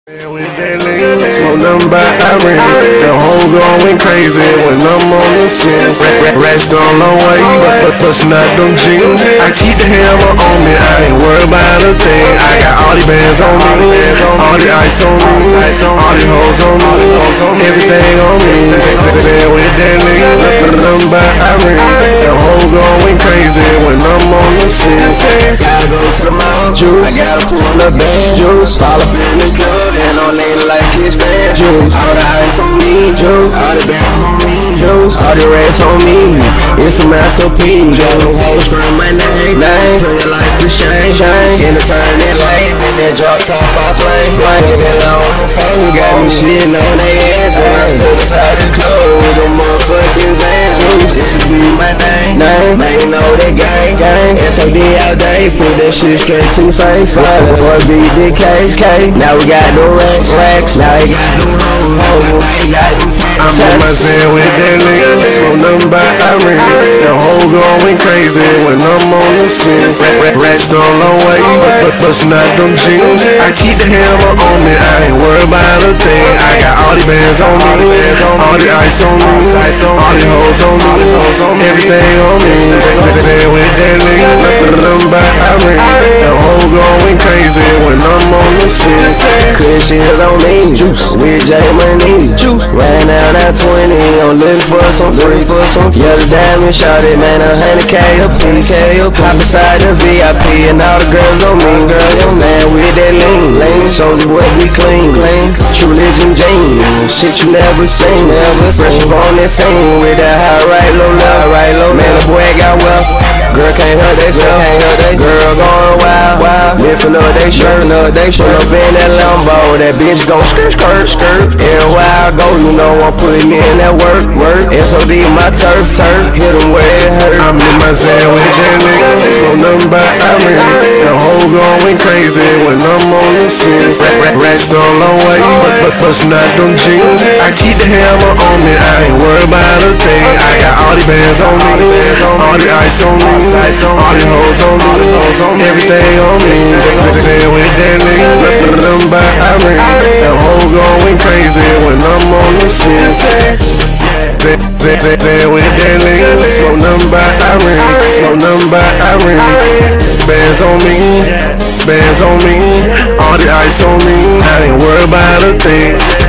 With that lean, smoke nothing but iron. The whole going crazy when I'm on the scene. Rest on the way, but bustin' out them jeans. I keep the hammer on me, I ain't worried about a thing. I got all these bands on me, all the ice on me, all the hoes on me, everything on me. With that lean, nothing but iron. The whole going crazy when I'm on the scene. Gotta go to the mountain juice. I gotta pull the band juice. Fall up in the club and on lean like kids stand juice. All the ice on me juice. All the bands on me juice. All the rats on me. It's a masterpiece. Got no hoes scream my name. Turn your life to Shang. In the turn that light. In that drop top I play. Flying it on the phone. Got me shitting on their ass. And I stood inside the club with them motherfucking ass juice. Just be my name. They know that gang. SOD all day. Put that shit straight to face. Boy beat the case. Now we got no racks. Now we got no hoes. I'm in my zen with that lean, smoke nothing but iron. The whole going crazy when I'm on the scene. Rest on the way, but bustin' out them jeans. I keep the hammer on me, I ain't worried about a thing. I got all the bands on me, all the ice on me, all the hoes on me, everything on me. Zen with that lean, nothing but iron. The whole going crazy when I'm on the scene. Cushions on me, juice. With J money, juice. Right now that 20, I'm looking for some free. Yeah, the diamond shot it, man, 100K a piece. Hop inside the VIP and all the girls on me, man, with that lean. Show the boy we clean. True religion jeans, shit you never seen. Fresh up on that scene with that high right low. Man, the boy got wealth. Girl can't hurt they self. Girl going wild. Lifting up they shirt. Pull up in that Lambo. That bitch gon' skirt. Everywhere I go, you know I'm putting in that work. SOD my turf. Hit them where it hurt. I'm in my zen with that lean, smoke nothing but iron. The whole going crazy when I'm on the scene. Rest on the way, but bustin' out them jeans. I keep the hammer on me, I ain't worried about a thing. I got all the bands on me, all the ice on me, all the hoes on me, everything on me. Zen with that lean, nothing but iron. The whole going crazy when I'm on the scene. Zen with that lean, smoke nothing but iron, smoke nothing but iron. Bands on me, all the ice on me. I ain't worried about a thing.